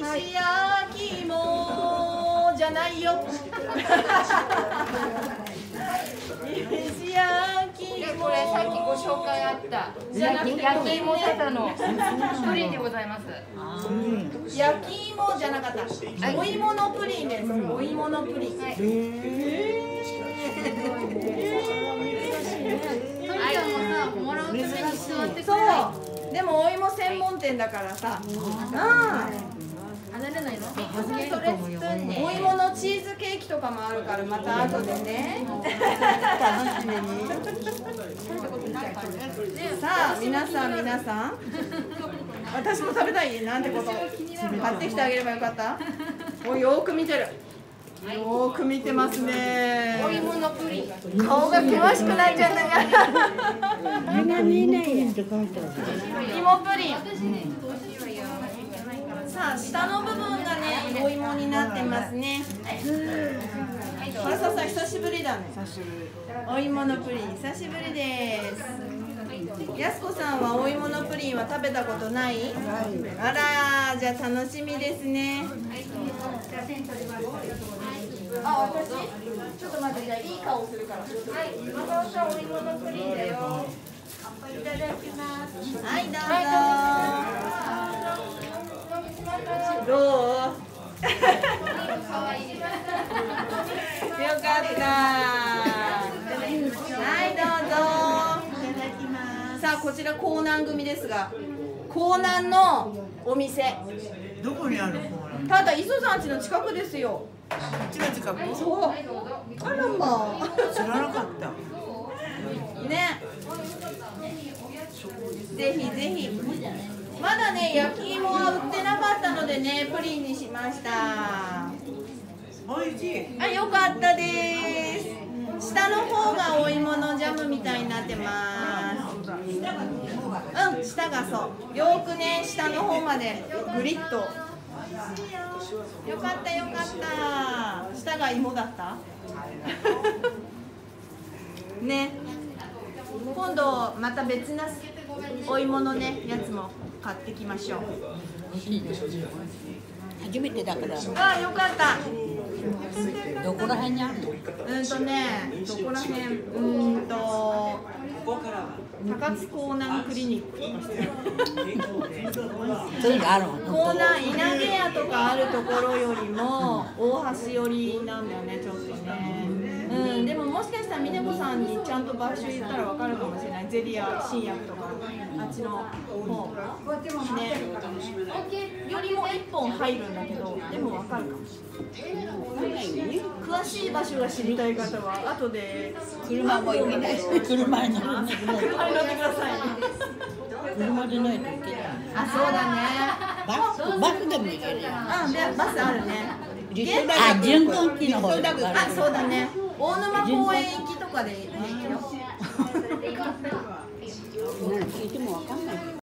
石焼き芋じゃないよ。石焼き芋。 これさっきご紹介あった焼き芋ただのプリンでございます。 焼き芋じゃなかった。お芋のプリンです。お芋のプリン。そう。でもお芋専門店だからさ。離れないの？お芋のチーズケーキとかもあるからまた後でね。楽しみに。さあ皆さん私も食べたいなんてこと買ってきてあげればよかった。よーく見てる。よーく見てますね。 お芋のプリン。 顔が険しくなっちゃったから。 見えないやんとか芋プリン。さあ下の部分がねお芋になってますね。原沢さん久しぶりだね。お芋のプリン久しぶりです。やすこさんはお芋のプリンは食べたことない？あらじゃあ楽しみですね。あ、私ちょっと待って、じゃあいい顔するから。はい、今川さんお芋のプリンだよ。いただきます。はい、どうぞ。どう？よかった。はい、どうぞ。いただきます。さあ、こちら江南組ですが、江南のお店。 どこにあるの？ ただ磯さん家の近くですよ。 近く？ そう。あらまあ。 知らなかった。 ね。ぜひぜひ。まだね焼き芋は売ってなかったのでねプリンにしました。 おいしい。 あ、よかったです。下の方がお芋のジャムみたいになってます。うん、下がそう。よくね下の方までグリッと。よかったよかった。下が芋だった。ね。今度また別なお芋のねやつも買ってきましょう。 初めてだから。 あ、よかった。 どこら辺にあるの？ どこら辺高津江南クリニックとかしてる。 そういうのあるの？ 江南稲毛屋とかあるところよりも大橋寄りなんだよねちょっとね。でももしかしたら峰子さんにちゃんと場所言ったらわかるかもしれない。ゼリア新薬とかあっちの方ねよりも1本入るんだけどでもわかるかもしれない。詳しい場所が知りたい方は後で車も行けないし、車に乗ってください。 車でないといけない。 あ、そうだね。 バスでも行けるよ。 でバスあるね。 あ、循環器の方だ。 あ、そうだね。大沼公園行きとかでいいよ。 聞いてもわかんない。